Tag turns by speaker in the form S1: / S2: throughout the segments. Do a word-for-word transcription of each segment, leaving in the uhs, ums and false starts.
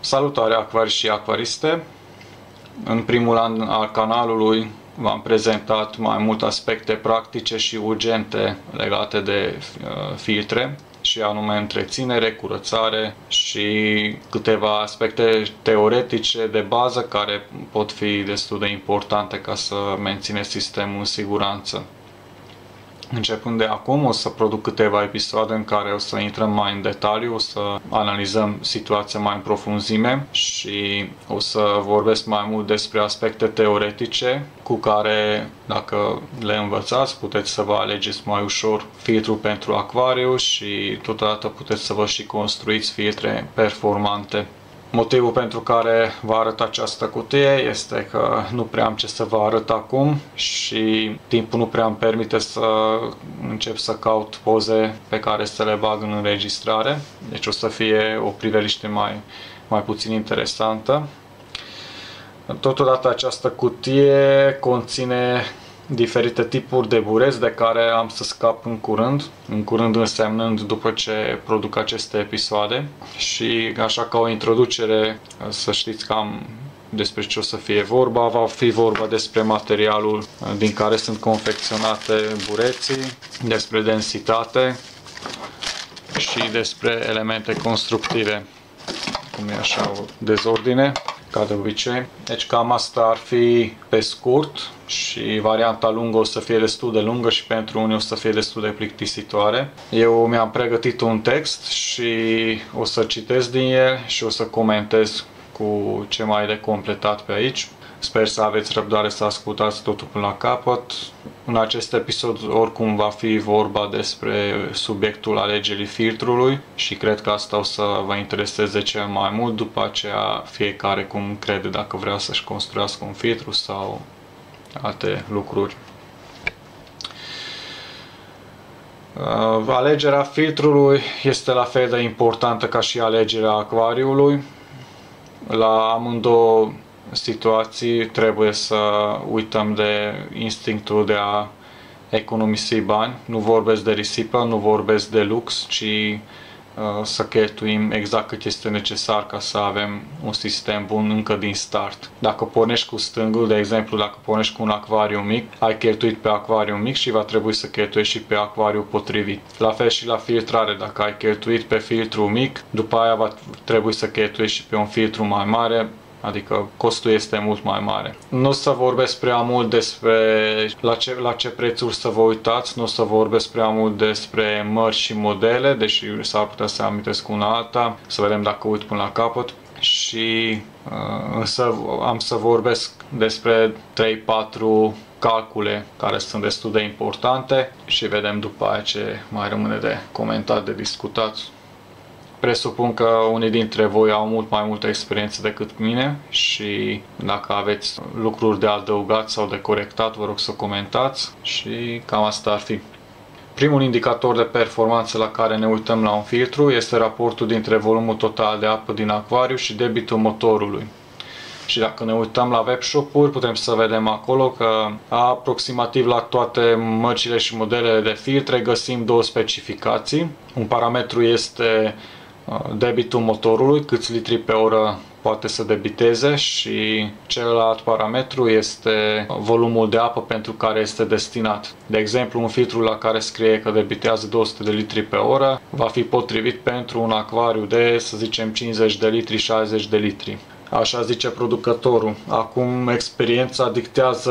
S1: Salutare acvari și acvariste! În primul an al canalului v-am prezentat mai multe aspecte practice și urgente legate de filtre, și anume întreținere, curățare și câteva aspecte teoretice de bază care pot fi destul de importante ca să mențineți sistemul în siguranță. Începând de acum o să produc câteva episoade în care o să intrăm mai în detaliu, o să analizăm situația mai în profunzime și o să vorbesc mai mult despre aspecte teoretice cu care, dacă le învățați, puteți să vă alegeți mai ușor filtru pentru acvariu și totodată puteți să vă și construiți filtre performante. Motivul pentru care vă arăt această cutie este că nu prea am ce să vă arăt acum și timpul nu prea îmi permite să încep să caut poze pe care să le bag în înregistrare. Deci o să fie o priveliște mai, mai puțin interesantă. Totodată această cutie conține diferite tipuri de bureți de care am să scap în curând, în curând însemnând după ce produc aceste episoade. Și așa, ca o introducere, să știți cam despre ce o să fie vorba. Va fi vorba despre materialul din care sunt confecționate bureții, despre densitate și despre elemente constructive, cum e așa o dezordine, ca de obicei. Deci cam asta ar fi pe scurt și varianta lungă o să fie destul de lungă și pentru unii o să fie destul de plictisitoare. Eu mi-am pregătit un text și o să citesc din el și o să comentez cu ce mai e de completat pe aici. Sper să aveți răbdare să ascultați totul până la capăt. În acest episod oricum va fi vorba despre subiectul alegerii filtrului și cred că asta o să vă intereseze cel mai mult. După aceea fiecare cum crede, dacă vrea să-și construiască un filtru sau alte lucruri. Alegerea filtrului este la fel de importantă ca și alegerea acvariului. La amândouă situații trebuie să uităm de instinctul de a economisi bani. Nu vorbesc de risipă, nu vorbesc de lux, ci uh, să cheltuim exact cât este necesar ca să avem un sistem bun încă din start. Dacă pornești cu stângul, de exemplu, dacă pornești cu un acvariu mic, ai cheltuit pe acvariu mic și va trebui să cheltuiești și pe acvariu potrivit. La fel și la filtrare, dacă ai cheltuit pe filtru mic, după aia va trebui să cheltuiești și pe un filtru mai mare, adică costul este mult mai mare. Nu o să vorbesc prea mult despre la ce, la ce prețuri să vă uitați, nu o să vorbesc prea mult despre mărci și modele, deși s-ar putea să amintesc una alta, să vedem dacă uit până la capăt. Și uh, însă am să vorbesc despre trei patru calcule care sunt destul de importante și vedem după aia ce mai rămâne de comentat, de discutat. Presupun că unii dintre voi au mult mai multă experiență decât mine și dacă aveți lucruri de adăugat sau de corectat, vă rog să comentați și cam asta ar fi. Primul indicator de performanță la care ne uităm la un filtru este raportul dintre volumul total de apă din acvariu și debitul motorului. Și dacă ne uităm la webshop-uri, putem să vedem acolo că aproximativ la toate mărcile și modelele de filtre găsim două specificații. Un parametru este debitul motorului, câți litri pe oră poate să debiteze, și celălalt parametru este volumul de apă pentru care este destinat. De exemplu, un filtru la care scrie că debitează două sute de litri pe oră va fi potrivit pentru un acvariu de, să zicem, cincizeci de litri, șaizeci de litri. Așa zice producătorul. Acum experiența dictează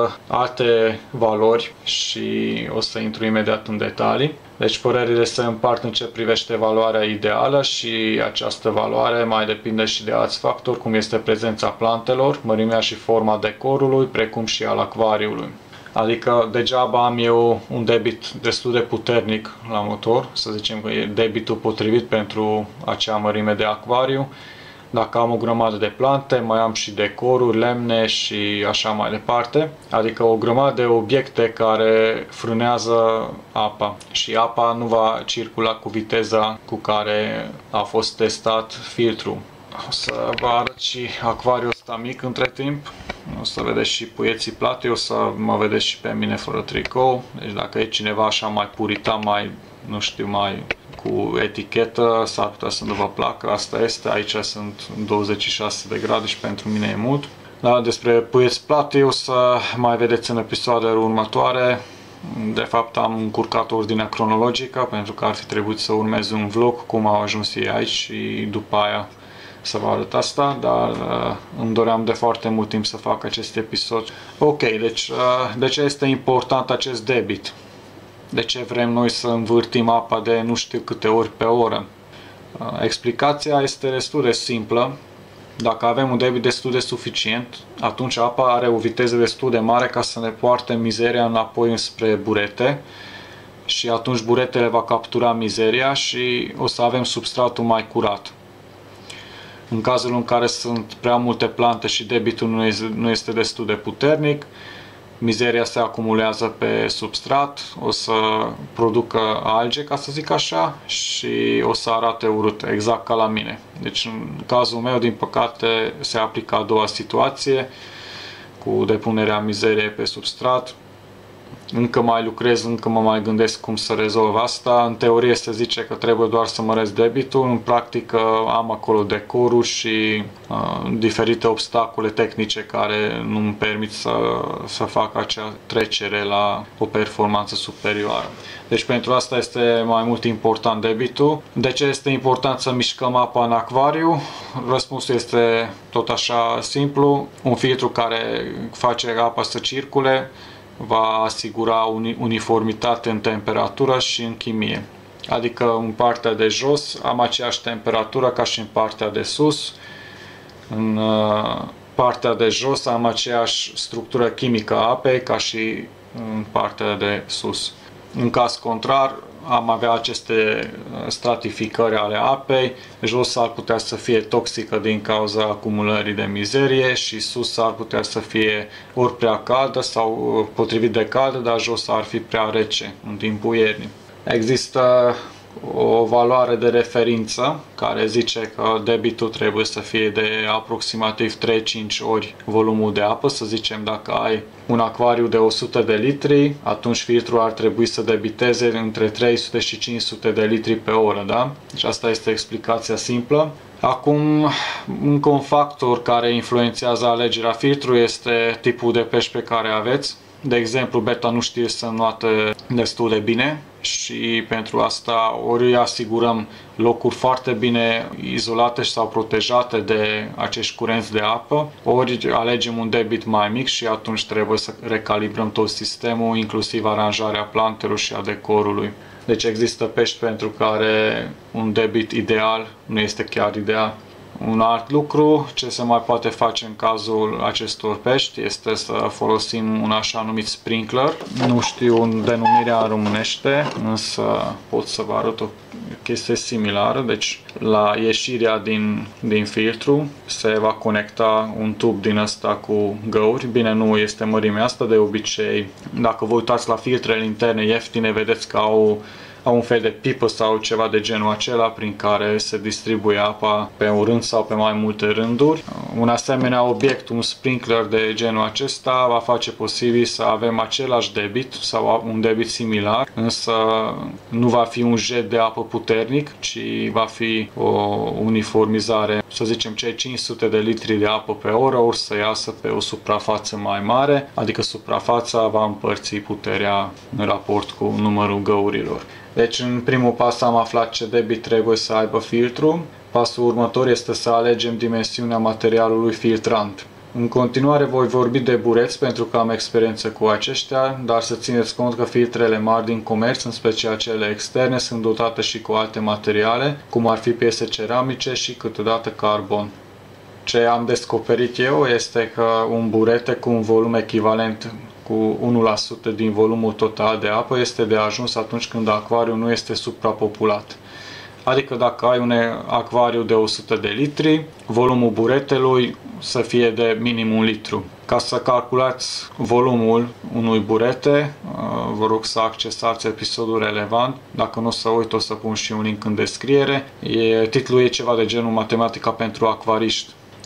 S1: alte valori și o să intru imediat în detalii. Deci părerile se împart în ce privește valoarea ideală și această valoare mai depinde și de alți factori, cum este prezența plantelor, mărimea și forma decorului, precum și al acvariului. Adică degeaba am eu un debit destul de puternic la motor, să zicem că e debitul potrivit pentru acea mărime de acvariu, dacă am o grămadă de plante, mai am și decoruri, lemne și așa mai departe. Adică o grămadă de obiecte care frânează apa și apa nu va circula cu viteza cu care a fost testat filtrul. O să vă arăt și acvariul ăsta mic între timp. O să vedeți și puieții plate, o să mă vedeți și pe mine fără tricou. Deci dacă e cineva așa mai puritan, mai, nu știu, mai cu etichetă, s-ar putea să nu vă placă, asta este, aici sunt douăzeci și șase de grade și pentru mine e mult. Da, despre puieți plate o să mai vedeți în episoadele următoare. De fapt am încurcat ordinea cronologică pentru că ar fi trebuit să urmez un vlog cum au ajuns ei aici și după aia să vă arăt asta, dar uh, îmi doream de foarte mult timp să fac acest episod. Ok, deci uh, de ce este important acest debit? De ce vrem noi să învârtim apa de nu știu câte ori pe oră? Uh, explicația este destul de simplă. Dacă avem un debit destul de suficient, atunci apa are o viteză destul de mare ca să ne poarte mizeria înapoi înspre burete și atunci buretele va captura mizeria și o să avem substratul mai curat. În cazul în care sunt prea multe plante și debitul nu este destul de puternic, mizeria se acumulează pe substrat, o să producă alge, ca să zic așa, și o să arate urât, exact ca la mine. Deci în cazul meu, din păcate, se aplică a doua situație, cu depunerea mizeriei pe substrat. Încă mai lucrez, încă mă mai gândesc cum să rezolv asta. În teorie se zice că trebuie doar să măresc debitul, în practică am acolo decoruri și uh, diferite obstacole tehnice care nu îmi permit să, să fac acea trecere la o performanță superioară. Deci pentru asta este mai mult important debitul. De ce este important să mișcăm apa în acvariu? Răspunsul este tot așa simplu. Un filtru care face apa să circule va asigura uniformitate în temperatură și în chimie. Adică în partea de jos am aceeași temperatură ca și în partea de sus. În partea de jos am aceeași structură chimică a apei ca și în partea de sus. În caz contrar, am avea aceste stratificări ale apei, jos ar putea să fie toxică din cauza acumulării de mizerie și sus ar putea să fie ori prea caldă sau potrivit de caldă, dar jos ar fi prea rece în timpul iernii. Există o valoare de referință care zice că debitul trebuie să fie de aproximativ trei-cinci ori volumul de apă. Să zicem, dacă ai un acvariu de o sută de litri, atunci filtrul ar trebui să debiteze între trei sute și cinci sute de litri pe oră, da? Deci asta este explicația simplă. Acum, încă un factor care influențează alegerea filtrului este tipul de pești pe care aveți. De exemplu, beta nu știe să înnoate destul de bine și pentru asta ori îi asigurăm locuri foarte bine izolate sau protejate de acești curenți de apă, ori alegem un debit mai mic și atunci trebuie să recalibrăm tot sistemul, inclusiv aranjarea plantelor și a decorului. Deci există pești pentru care un debit ideal nu este chiar ideal. Un alt lucru ce se mai poate face în cazul acestor pești este să folosim un așa numit sprinkler. Nu știu denumirea în românește, însă pot să vă arăt o chestie similară. Deci la ieșirea din, din filtru se va conecta un tub din ăsta cu găuri. Bine, nu este mărimea asta, de obicei dacă vă uitați la filtrele interne ieftine vedeți că au au un fel de pipă sau ceva de genul acela prin care se distribuie apa pe un rând sau pe mai multe rânduri. Un asemenea obiect, un sprinkler de genul acesta, va face posibil să avem același debit sau un debit similar, însă nu va fi un jet de apă puternic, ci va fi o uniformizare, să zicem cei cinci sute de litri de apă pe oră, ori să iasă pe o suprafață mai mare, adică suprafața va împărți puterea în raport cu numărul găurilor. Deci în primul pas am aflat ce debit trebuie să aibă filtru. Pasul următor este să alegem dimensiunea materialului filtrant. În continuare voi vorbi de bureți pentru că am experiență cu aceștia, dar să țineți cont că filtrele mari din comerț, în special cele externe, sunt dotate și cu alte materiale, cum ar fi piese ceramice și câteodată carbon. Ce am descoperit eu este că un burete cu un volum echivalent cu unu la sută din volumul total de apă este de ajuns atunci când acvariul nu este suprapopulat. Adică dacă ai un acvariu de o sută de litri, volumul buretelui să fie de minim un litru. Ca să calculați volumul unui burete, vă rog să accesați episodul relevant. Dacă nu o să uit, o să pun și un link în descriere. E, titlul e ceva de genul Matematica pentru acvariști.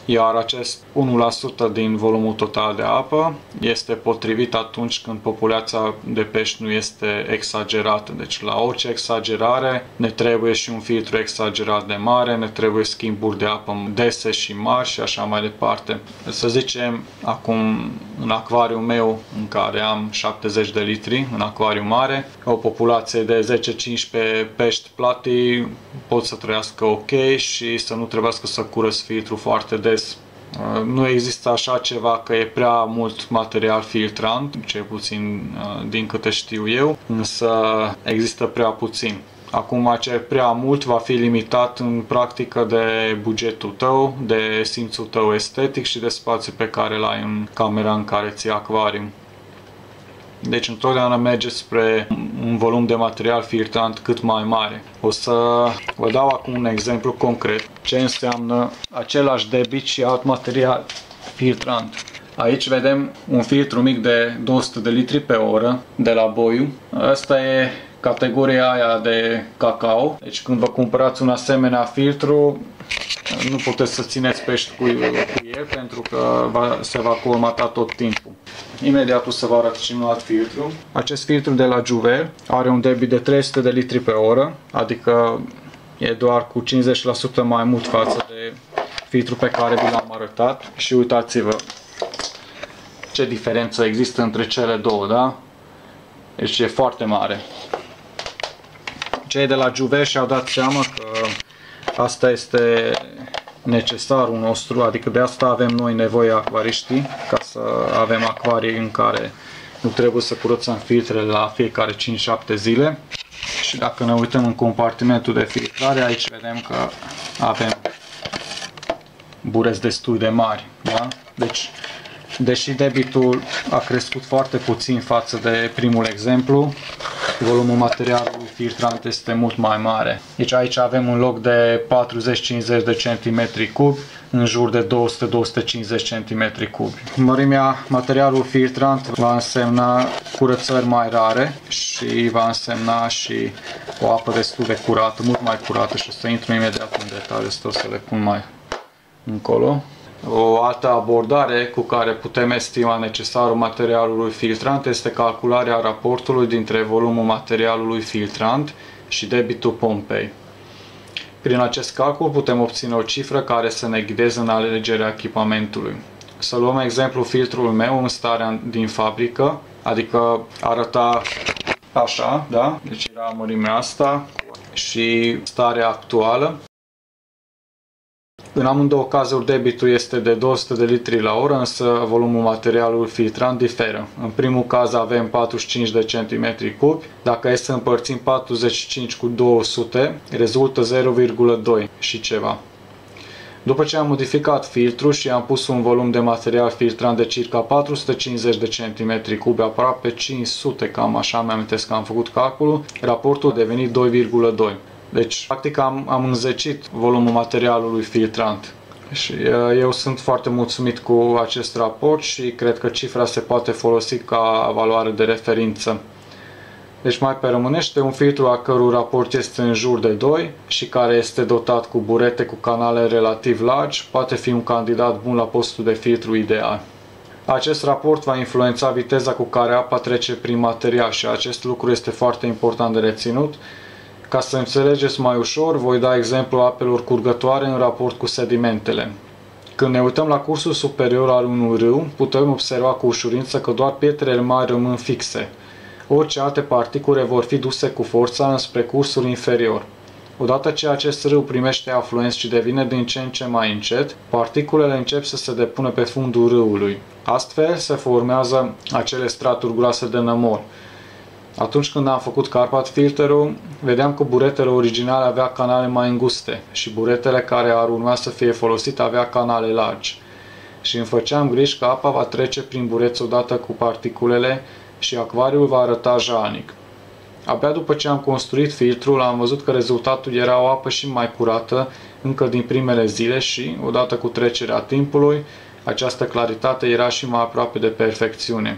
S1: iar acest unu la sută din volumul total de apă este potrivit atunci când populația de pești nu este exagerată. Deci la orice exagerare ne trebuie și un filtru exagerat de mare, ne trebuie schimburi de apă dese și mari și așa mai departe. Să zicem, acum în acvariul meu în care am șaptezeci de litri, în acvariu mare, o populație de zece cincisprezece pești plati pot să trăiască ok și să nu trebuiască să curăț filtru foarte des. Nu există așa ceva că e prea mult material filtrant, cel puțin din câte știu eu, însă există prea puțin. Acum, acel prea mult va fi limitat în practică de bugetul tău, de simțul tău estetic și de spațiul pe care îl ai în camera în care ții acvarium. Deci întotdeauna merge spre un volum de material filtrant cât mai mare. O să vă dau acum un exemplu concret ce înseamnă același debit și alt material filtrant. Aici vedem un filtru mic de două sute de litri pe oră de la Boyu. Asta e categoria aia de cacao. Deci când vă cumpărați un asemenea filtru, nu puteți să țineți pești cu, cu el pentru că va, se va colmata tot timpul. Imediat o să vă arăt și un alt filtru. Acest filtru de la Juvel are un debit de trei sute de litri pe oră, adică e doar cu cincizeci la sută mai mult față de filtrul pe care vi l-am arătat. Și uitați-vă ce diferență există între cele două, da? Deci e foarte mare. Cei de la Juvel și-au dat seama că asta este necesarul nostru, adică de asta avem noi nevoie acvariștii, ca să avem acvarii în care nu trebuie să curățăm filtrele la fiecare cinci șapte zile. Și dacă ne uităm în compartimentul de filtrare, aici vedem că avem bureți destul de mari, da? Deci, deși debitul a crescut foarte puțin față de primul exemplu, volumul materialului filtrant este mult mai mare. Deci aici avem un loc de patruzeci cincizeci de centimetri cubi, în jur de două sute două sute cincizeci centimetri cubi. Mărimea materialului filtrant va însemna curățări mai rare și va însemna și o apă destul de curată, mult mai curată, și o să intru imediat în detaliu, o să le pun mai încolo. O altă abordare cu care putem estima necesarul materialului filtrant este calcularea raportului dintre volumul materialului filtrant și debitul pompei. Prin acest calcul putem obține o cifră care să ne ghideze în alegerea echipamentului. Să luăm exemplu filtrul meu în starea din fabrică, adică arăta așa, da? Deci era mărimea asta și starea actuală. În amândouă cazuri debitul este de două sute de litri la oră, însă volumul materialului filtrant diferă. În primul caz avem patruzeci și cinci de centimetri cubi, dacă e să împărțim patruzeci și cinci cu două sute, rezultă zero virgulă doi și ceva. După ce am modificat filtrul și am pus un volum de material filtrant de circa patru sute cincizeci de centimetri cubi, aproape cinci sute, cam așa mi-am amintesc că am făcut calculul, raportul a devenit doi virgulă doi. Deci, practic, am, am înzecit volumul materialului filtrant. Și eu sunt foarte mulțumit cu acest raport și cred că cifra se poate folosi ca valoare de referință. Deci mai permânește un filtru a cărui raport este în jur de doi și care este dotat cu burete cu canale relativ largi, poate fi un candidat bun la postul de filtru ideal. Acest raport va influența viteza cu care apa trece prin material și acest lucru este foarte important de reținut. Ca să înțelegeți mai ușor, voi da exemplu apelor curgătoare în raport cu sedimentele. Când ne uităm la cursul superior al unui râu, putem observa cu ușurință că doar pietrele mari rămân fixe. Orice alte particule vor fi duse cu forța înspre cursul inferior. Odată ce acest râu primește afluenți și devine din ce în ce mai încet, particulele încep să se depună pe fundul râului. Astfel se formează acele straturi groase de nămol. Atunci când am făcut Carpath filterul, vedeam că buretele originale avea canale mai înguste și buretele care ar urma să fie folosite avea canale largi. Și îmi făceam griji că apa va trece prin bureți odată cu particulele și acvariul va arăta jalnic. Abia după ce am construit filtrul, am văzut că rezultatul era o apă și mai curată încă din primele zile și, odată cu trecerea timpului, această claritate era și mai aproape de perfecțiune.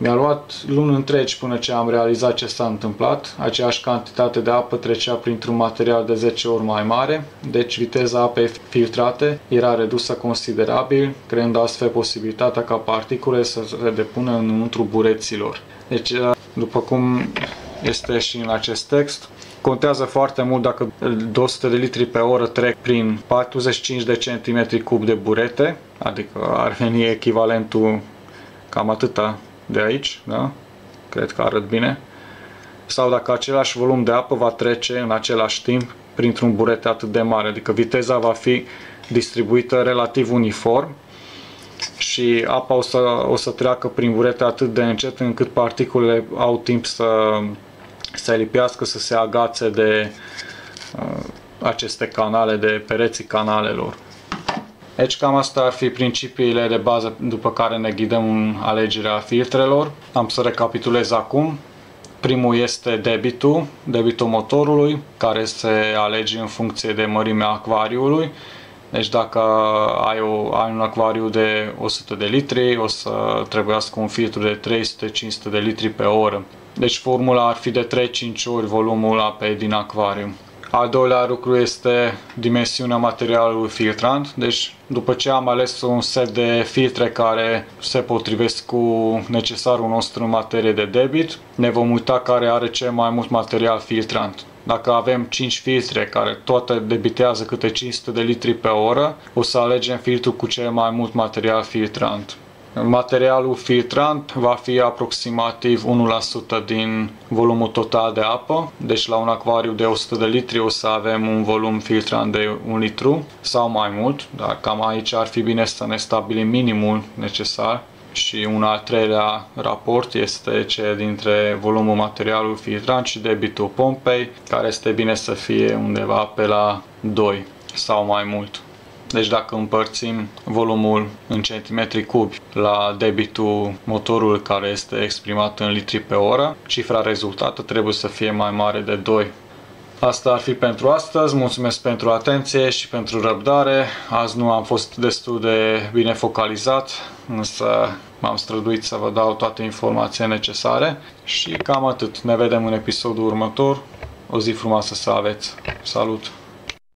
S1: Mi-a luat luni întregi până ce am realizat ce s-a întâmplat. Aceeași cantitate de apă trecea printr-un material de zece ori mai mare, deci viteza apei filtrate era redusă considerabil, creând astfel posibilitatea ca particulele să se depună înăuntru bureților. Deci, după cum este și în acest text, contează foarte mult dacă două sute de litri pe oră trec prin patruzeci și cinci de centimetri cub de burete, adică ar veni echivalentul cam atâta de aici, da? Cred că arăt bine. Sau dacă același volum de apă va trece în același timp printr-un burete atât de mare, adică viteza va fi distribuită relativ uniform și apa o să, o să treacă prin burete atât de încet încât particulele au timp să se lipească, să se agațe de uh, aceste canale, de pereții canalelor. Deci cam asta ar fi principiile de bază după care ne ghidăm în alegerea filtrelor. Am să recapitulez acum. Primul este debitul, debitul motorului, care se alege în funcție de mărimea acvariului. Deci dacă ai, o, ai un acvariu de o sută de litri, o să trebuiască un filtru de trei sute cinci sute de litri pe oră. Deci formula ar fi de trei cinci ori volumul apei din acvariu. Al doilea lucru este dimensiunea materialului filtrant. Deci după ce am ales un set de filtre care se potrivesc cu necesarul nostru în materie de debit, ne vom uita care are cel mai mult material filtrant. Dacă avem cinci filtre care toate debitează câte cinci sute de litri pe oră, o să alegem filtrul cu cel mai mult material filtrant. Materialul filtrant va fi aproximativ unu la sută din volumul total de apă, deci la un acvariu de o sută de litri o să avem un volum filtrant de un litru sau mai mult, dar cam aici ar fi bine să ne stabilim minimul necesar. Și un al treilea raport este cel dintre volumul materialului filtrant și debitul pompei, care este bine să fie undeva pe la doi sau mai mult. Deci dacă împărțim volumul în centimetri cubi la debitul motorului care este exprimat în litri pe oră, cifra rezultată trebuie să fie mai mare de doi. Asta ar fi pentru astăzi, mulțumesc pentru atenție și pentru răbdare. Azi nu am fost destul de bine focalizat, însă m-am străduit să vă dau toate informațiile necesare și cam atât. Ne vedem în episodul următor. O zi frumoasă să aveți. Salut!